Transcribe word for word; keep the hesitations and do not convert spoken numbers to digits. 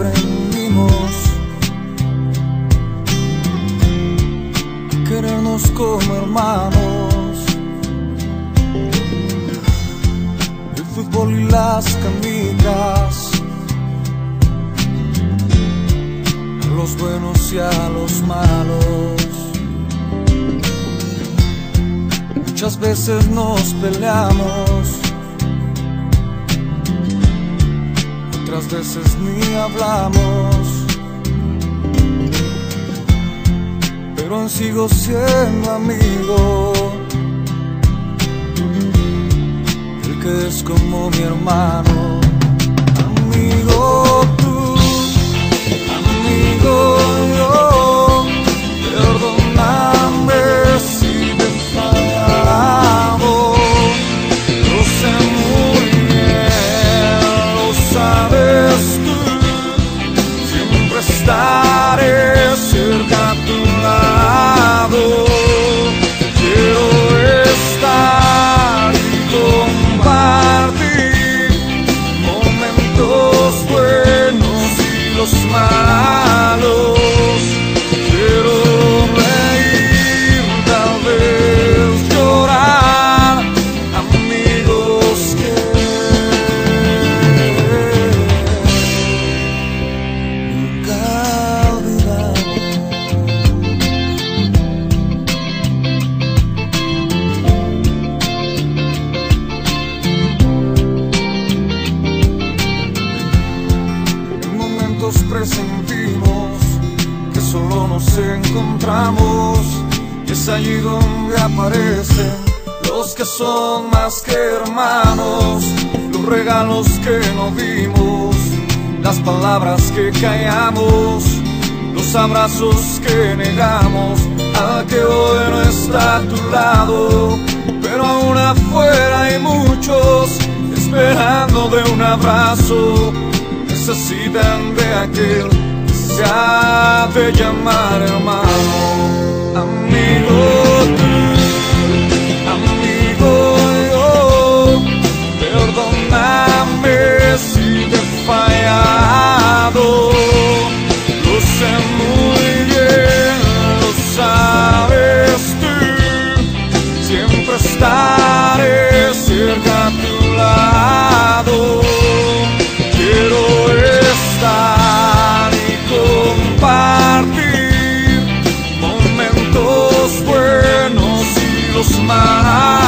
aprendimos a querernos como hermanos. El fútbol y las canicas, a los buenos y a los malos. Muchas veces nos peleamos, otras veces ni hablamos, pero aún sigo siendo amigo, el que es como mi hermano. Amigo tú, amigo yo, perdóname si te he fallado. Lo sé muy bien, lo sabes tú, siempre estaré cerca a tu lado. Quiero estar y compartir momentos buenos y los malos. Quiero reír, tal vez llorar, amigos que nunca olvidamos. En momentos presentimos que solo nos encontramos, y es allí donde aparecen los que son más que hermanos, los regalos que no dimos, las palabras que callamos, los abrazos que negamos, al que hoy no está a tu lado, pero aún afuera hay muchos esperando de un abrazo, necesitan de aquel que se ha de llamar hermano. Amigo tú, amigo yo, perdóname si te he fallado. Lo sé muy bien, lo sabes tú, siempre estaré cerca a tu lado. Quiero estar y compartir momentos buenos y los malos.